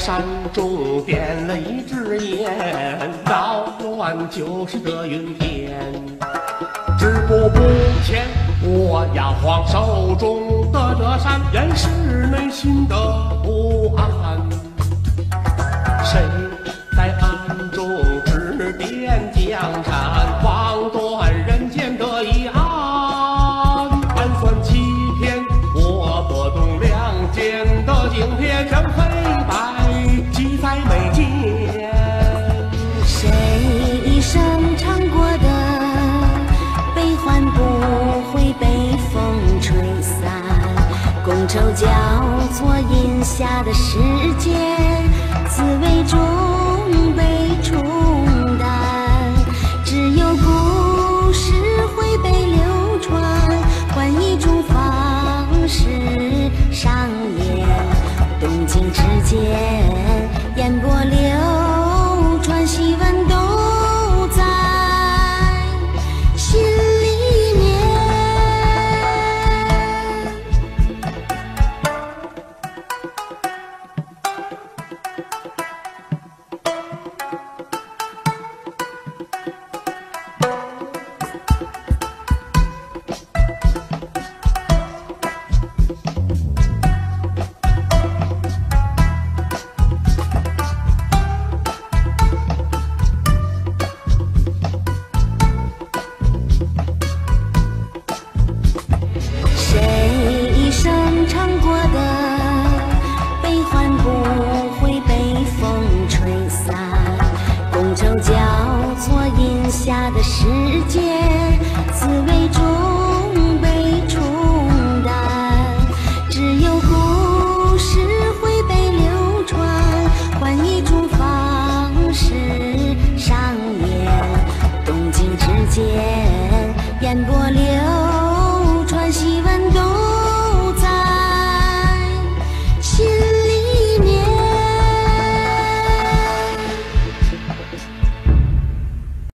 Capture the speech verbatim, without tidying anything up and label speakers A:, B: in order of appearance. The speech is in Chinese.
A: 山中点了一支烟，绕乱就是这云天。止步不前，我呀晃手中的这山，原是内心的不安。谁在暗中指点江山，望断人间的遗憾？暗算欺骗，我拨动两肩的镜片，全黑白记在眉间。
B: 谁一生尝过的悲欢，不会被风吹散。觥筹交错饮下的世间，滋味中被冲淡。只有故事会被流传，换一种方式上演。动静之间，烟波流传，细纹都在心里面。下的世界，滋味中被冲淡。只有故事会被流传，换一种方式上演。动静之间。